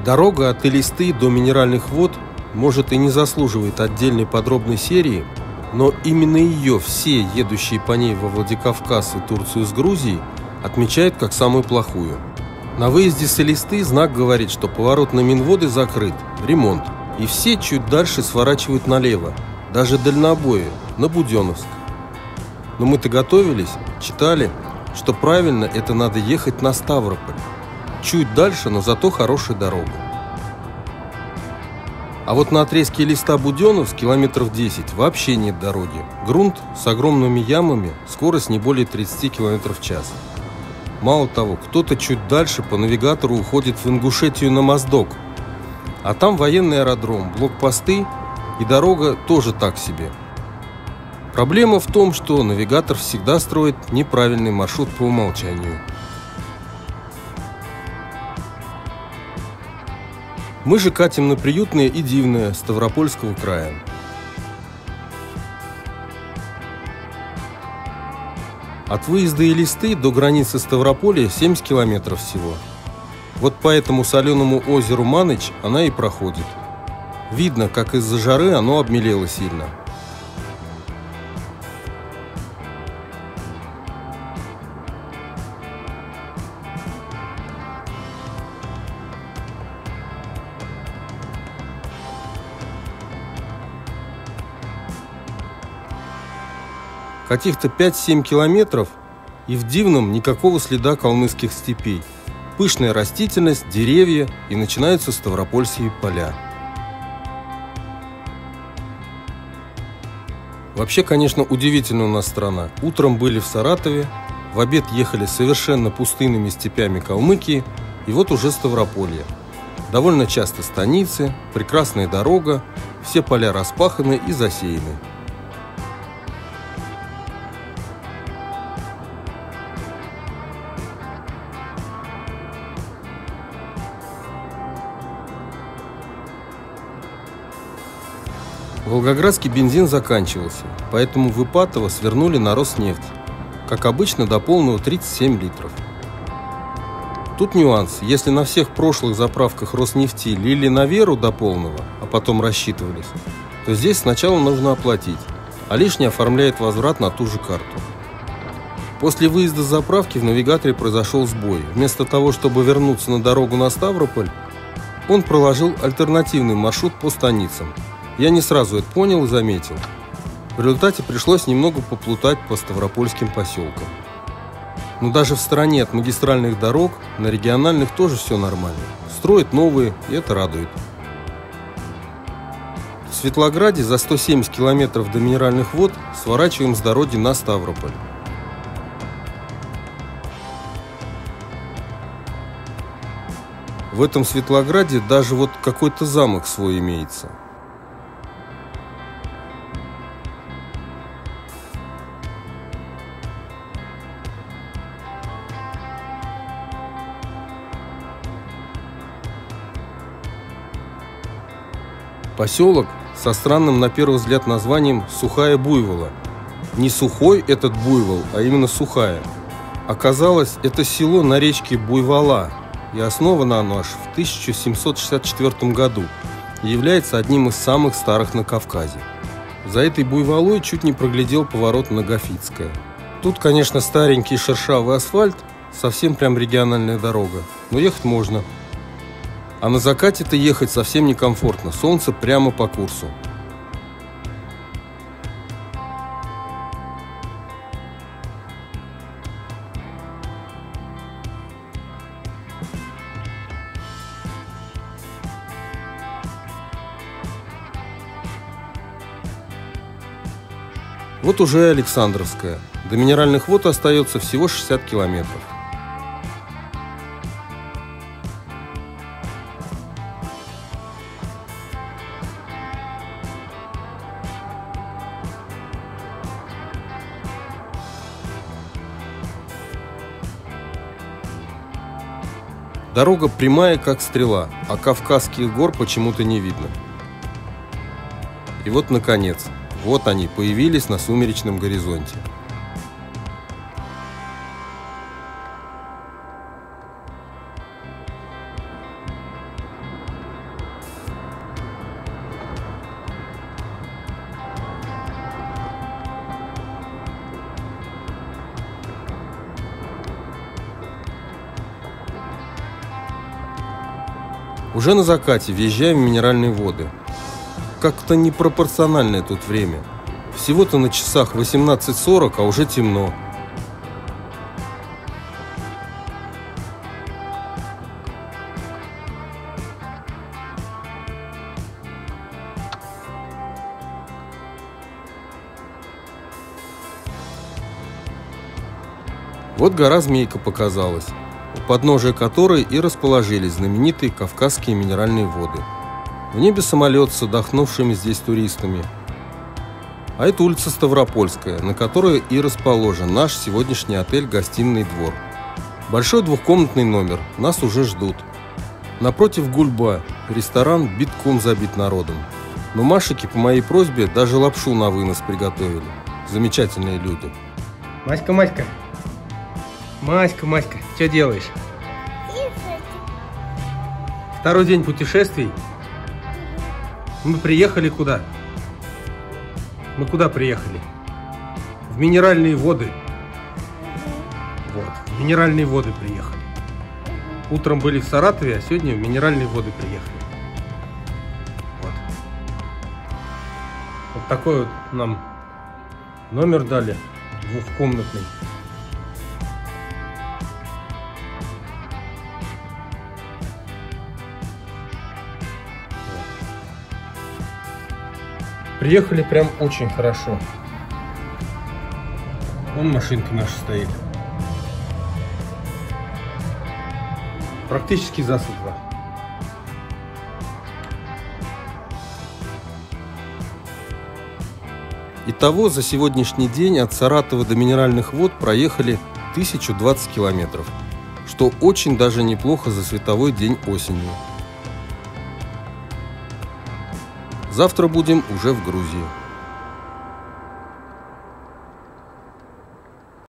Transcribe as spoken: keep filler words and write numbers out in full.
Дорога от Элисты до Минеральных вод может и не заслуживает отдельной подробной серии, но именно ее все, едущие по ней во Владикавказ и Турцию с Грузией, отмечают как самую плохую. На выезде с Элисты знак говорит, что поворот на Минводы закрыт, ремонт, и все чуть дальше сворачивают налево, даже дальнобои, на Буденновск. Но мы-то готовились, читали, что правильно это надо ехать на Ставрополь. Чуть дальше, но зато хорошая дорога. А вот на отрезке Элиста-Буденновск километров десять вообще нет дороги. Грунт с огромными ямами, скорость не более тридцати километров в час. Мало того, кто-то чуть дальше по навигатору уходит в Ингушетию на Моздок. А там военный аэродром, блокпосты и дорога тоже так себе. Проблема в том, что навигатор всегда строит неправильный маршрут по умолчанию. Мы же катим на приютное и дивное Ставропольского края. От выезда Элисты до границы Ставрополя семьдесят километров всего. Вот по этому соленому озеру Маныч она и проходит. Видно, как из-за жары оно обмелело сильно. Каких-то пять-семь километров, и в Дивном никакого следа калмыцких степей. Пышная растительность, деревья, и начинаются ставропольские поля. Вообще, конечно, удивительная у нас страна. Утром были в Саратове, в обед ехали совершенно пустынными степями Калмыкии, и вот уже Ставрополье. Довольно часто станицы, прекрасная дорога, все поля распаханы и засеяны. Волгоградский бензин заканчивался, поэтому в Ипатово свернули на Роснефть, как обычно до полного тридцать семь литров. Тут нюанс: если на всех прошлых заправках Роснефти лили на веру до полного, а потом рассчитывались, то здесь сначала нужно оплатить, а лишнее оформляет возврат на ту же карту. После выезда с заправки в навигаторе произошел сбой. Вместо того, чтобы вернуться на дорогу на Ставрополь, он проложил альтернативный маршрут по станицам. Я не сразу это понял и заметил. В результате пришлось немного поплутать по ставропольским поселкам. Но даже в стороне от магистральных дорог, на региональных тоже все нормально. Строят новые, и это радует. В Светлограде за сто семьдесят километров до Минеральных вод сворачиваем с дороги на Ставрополь. В этом Светлограде даже вот какой-то замок свой имеется. Поселок со странным на первый взгляд названием Сухая Буйвола. Не сухой этот буйвол, а именно сухая. Оказалось, это село на речке Буйвола, и основано оно аж в тысяча семьсот шестьдесят четвёртом году и является одним из самых старых на Кавказе. За этой Буйволой чуть не проглядел поворот на Гафицкое. Тут, конечно, старенький шершавый асфальт, совсем прям региональная дорога, но ехать можно. А на закате-то ехать совсем некомфортно, солнце прямо по курсу. Вот уже Александровская. До Минеральных вод остается всего шестьдесят километров. Дорога прямая, как стрела, а Кавказских гор почему-то не видно. И вот, наконец, вот они появились на сумеречном горизонте. Уже на закате въезжаем в минеральные воды. Как-то непропорциональное тут время. Всего-то на часах восемнадцать сорок, а уже темно. Вот гора Змейка показалась, у подножия которой и расположились знаменитые Кавказские минеральные воды. В небе самолет с отдохнувшими здесь туристами. А это улица Ставропольская, на которой и расположен наш сегодняшний отель «Гостиный двор». Большой двухкомнатный номер, нас уже ждут. Напротив гульба, ресторан битком забит народом. Но Машики по моей просьбе даже лапшу на вынос приготовили. Замечательные люди. Маська, Маська. Маська, Маська, что делаешь? Второй день путешествий. Мы приехали куда? Мы куда приехали? В минеральные воды. Вот, в минеральные воды приехали. Утром были в Саратове, а сегодня в минеральные воды приехали. Вот. Вот такой вот нам номер дали, двухкомнатный. Приехали прям очень хорошо. Вон машинка наша стоит. Практически засветло. Итого за сегодняшний день от Саратова до Минеральных вод проехали тысячу двадцать километров, что очень даже неплохо за световой день осенью. Завтра будем уже в Грузии.